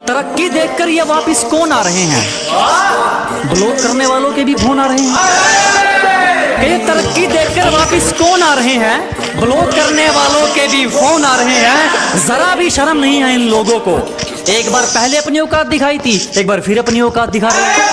तरक्की देखकर ये वापिस कौन आ रहे हैं? ब्लॉक करने वालों के भी फोन आ रहे हैं। ये तरक्की देखकर वापिस कौन आ रहे हैं? ब्लॉक करने वालों के भी फोन आ रहे हैं। जरा भी शर्म नहीं है इन लोगों को। एक बार पहले अपनी औकात दिखाई थी, एक बार फिर अपनी औकात दिखा रहे हैं।